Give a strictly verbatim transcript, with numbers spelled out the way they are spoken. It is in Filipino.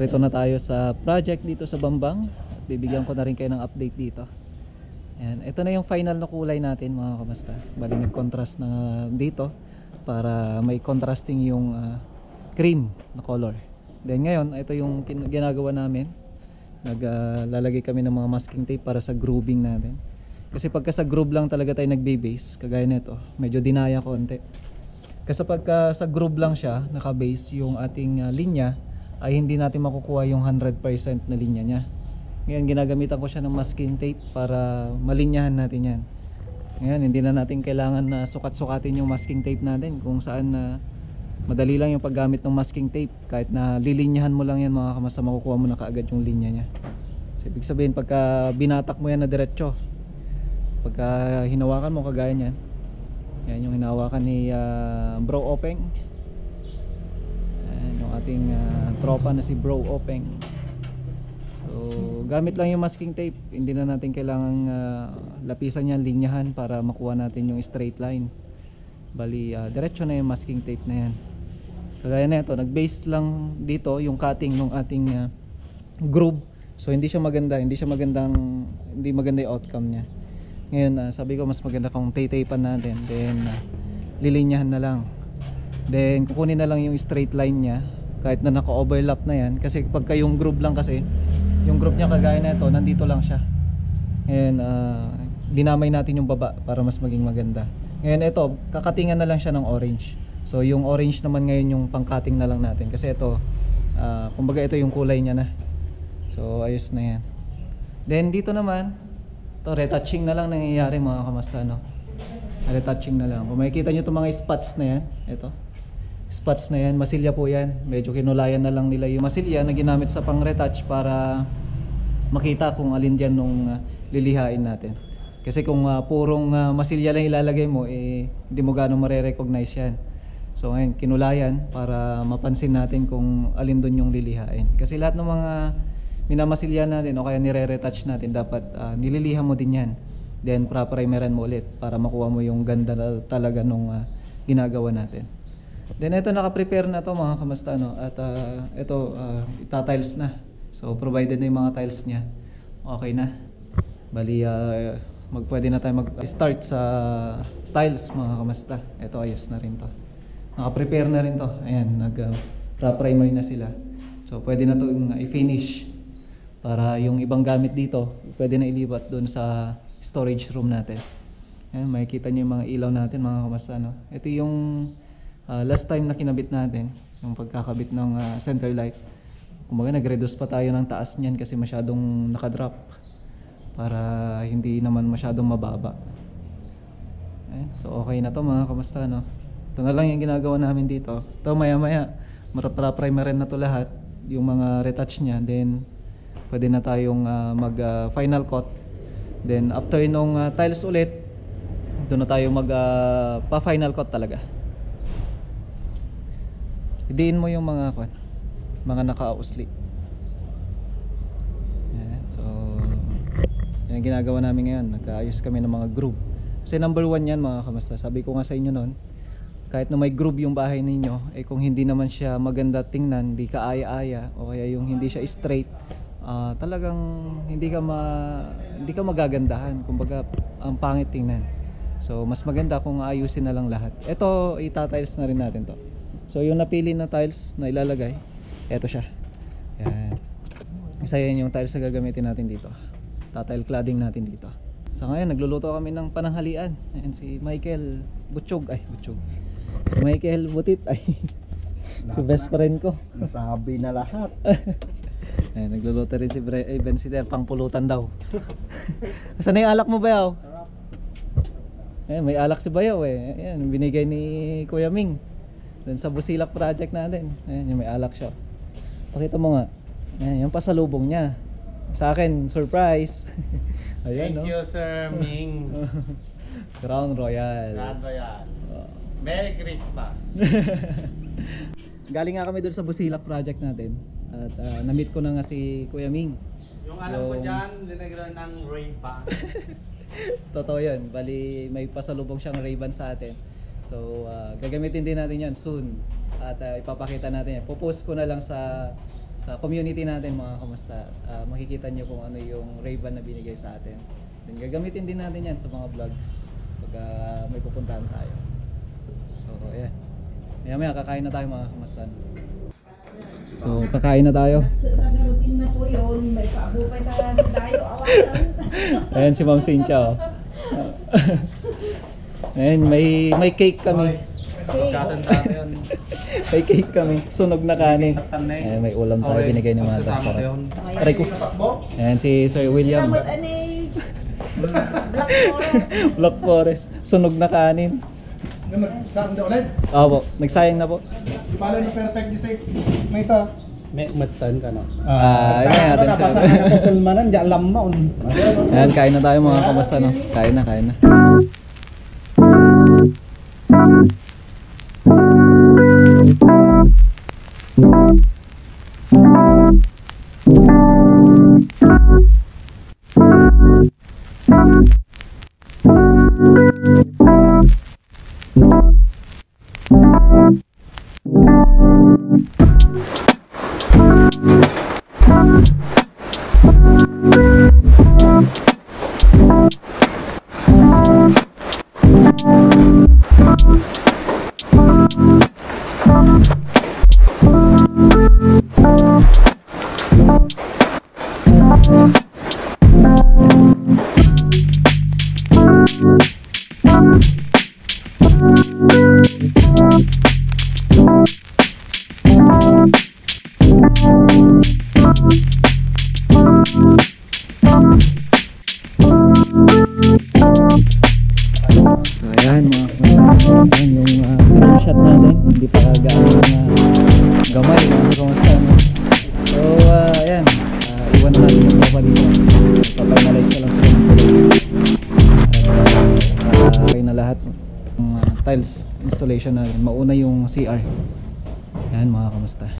nandito na tayo sa project dito sa Bambang. At bibigyan ko na rin kayo ng update dito. Ayan, ito na yung final na kulay natin mga kamusta. Bali nag-contrast na dito para may contrasting yung uh, cream na color. Then ngayon, ito yung ginagawa namin. Naglalagay uh, kami ng mga masking tape para sa grooving natin. Kasi pagka sa groove lang talaga tayo nagbe-base, kagaya nito, medyo dinaya konti. Kasi pagka sa groove lang siya, naka-base yung ating uh, linya, ay hindi natin makukuha yung one hundred percent na linya niya. Ngayon ginagamitan ko siya ng masking tape para malinyahan natin yan. Ngayon hindi na natin kailangan na sukat-sukatin yung masking tape natin, kung saan na uh, madali lang yung paggamit ng masking tape. Kahit na lilinyahan mo lang yan mga kamasa, makukuha mo na kaagad yung linya niya. So ibig sabihin pagka binatak mo yan na diretso, pagka hinawakan mo kagaya niyan, yan yung hinawakan ni uh, Bro Openg, yan yung ating uh, tropa na si Bro Openg. So gamit lang yung masking tape, hindi na natin kailangan uh, lapisan yan, linyahan para makuha natin yung straight line. Bali uh, diretso na yung masking tape na yan. Kagaya na ito, nag-base lang dito yung cutting ng ating uh, groove. So hindi siya maganda, hindi siya magandang, hindi maganda yung outcome niya. Ngayon uh, sabi ko mas maganda kung tay-taypan natin, then uh, lilinyahan na lang. Then kukunin na lang yung straight line niya kahit na naka-overlap na yan, kasi pagka yung groove lang kasi, yung groove niya kagaya na ito, nandito lang siya. Ngayon uh, dinamay natin yung baba para mas maging maganda. Ngayon ito, kakatingan na lang siya ng orange. So yung orange naman ngayon yung pang-cutting na lang natin, kasi ito uh, kumbaga ito yung kulay niya na. So ayos na yan. Then dito naman, ito retouching na lang nangyayari mga kamasta, no? Retouching na lang. Kung makikita nyo itong mga spots na yan, ito spots na yan, masilya po yan. Medyo kinulayan na lang nila yung masilya na ginamit sa pang-retouch para makita kung alin dyan nung uh, lilihain natin. Kasi kung uh, purong uh, masilya lang ilalagay mo, eh hindi mo gano'ng mare-recognize yan. So ngayon kinulayan para mapansin natin kung alin doon yung lilihain. Kasi lahat ng mga minamasilya natin o kaya nire-retouch natin, dapat uh, nililiha mo din yan. Then pra-primeran mo ulit para makuha mo yung ganda na talaga nung uh, ginagawa natin. Then ito naka-prepare na to mga kamusta, no? At uh, ito uh, ita-tiles na. So provided na yung mga tiles niya, okay na. Bali uh, magpwede na tayo mag-start sa tiles mga kamusta. Ito ayos na rin to. Naka-prepare na rin to. Ayan, nag-primer uh, na sila. So pwede na to yung i-finish para yung ibang gamit dito pwede na ilipat doon sa storage room natin. Ayan, makikita niyo yung mga ilaw natin mga kamusta, no? Ito yung uh, last time na kinabit natin, yung pagkakabit ng uh, center light. Kumbaga nag-reduce pa tayo ng taas niyan kasi masyadong nakadrop para hindi naman masyadong mababa. Ayan, so okay na to mga kamusta, no? Ito na lang yung ginagawa namin dito. Ito maya maya para-primer na to lahat, yung mga retouch nya, then pwede na tayong uh, mag uh, final coat. Then after nung uh, tiles ulit, doon na tayo mag uh, pa final coat talaga. Idiin mo yung mga mga naka-usli. Ayan, so yan ang ginagawa namin ngayon. Nagkaayos kami ng mga groove. Kasi number one yan mga kamusta. Sabi ko nga sa inyo noon, kahit na may groove yung bahay ninyo, eh kung hindi naman siya maganda tingnan, hindi ka aya-aya, o kaya yung hindi siya straight, uh, talagang hindi ka ma, hindi ka magagandahan. Kumbaga ang pangit tingnan. So mas maganda kung ayusin na lang lahat. Ito itatiles na rin natin to. So yung napili na tiles na ilalagay, eto siya. Yan. Isa yan yung tiles na gagamitin natin dito. Tatile cladding natin dito. Sa so, ngayon nagluluto kami ng pananghalian. Ayan si Michael Butchog, ay Butchog. Si Michael Butit, ay si best friend ko. Nasabi na lahat. Ayan, nagluluto rin si Bre eh, Ben Sider, pang pulutan daw. Saan na yung alak mo, Bayaw? Ayan, may alak si Bayaw eh. Ayan, binigay ni Kuya Ming dun sa Busilak project natin. Ayan, yung may alak siya. Pakita mo nga. Ayan, yung pasalubong niya. Sa akin, surprise. Ayan, Thank no? you, Sir Ming. Crown Royal. God Royal. Merry Christmas. Galing nga kami doon sa Busilak project natin. At uh, na-meet ko na nga si Kuya Ming. Yung alam ko Yung- dyan, linagran ng Ray-Ban. Totoo yun. Bali may pasalubong siyang Ray-Ban sa atin. So uh, gagamitin din natin yan soon. At uh, ipapakita natin yan. Pupost ko na lang sa sa sa community natin mga kamusta. Ah, makikita nyo kung ano yung Ray-Ban na binigay sa atin. Then gagamitin din natin yan sa mga vlogs pag ah, may pupuntahan tayo. So yeah. Maya maya kakain na tayo mga kamusta. So kakain na tayo. Nagarutin na po yun. May paabupay ka sa dayo. Awasan. Ayan si Ma'am Cynthia oh. Ayan, may may cake kami. Pagkatanda ko yun. May cake kami. Sunog na kanin. Ayan, may ulam tayo binigay ni Mother. Magsasama ko Sarap. yun. Aray ko. Ayan si Sir William. Kamot ani. Black Forest. Black Forest. Sunog na kanin. Nagsaan daw ulit. Opo, nagsayang na po. Bala na perfect yung safe. May isa. May umatan ka no? Ah, yun nga natin sa... Sulmanan, di alam mo. Ayan, kain na tayo mga kamusta no? Kain na, kain na. So ayan mga kamusta. Ayan yung uh, drone shot natin. Hindi pa gaano yung uh, gamay mga kamusta no? So uh, ayan, uh, iwan na natin yung tropa dito. Papinalize ko lang sila ng tuloy. At uh, okay na lahat ng uh, tiles installation natin. Mauna yung C R. Ayan mga kamusta.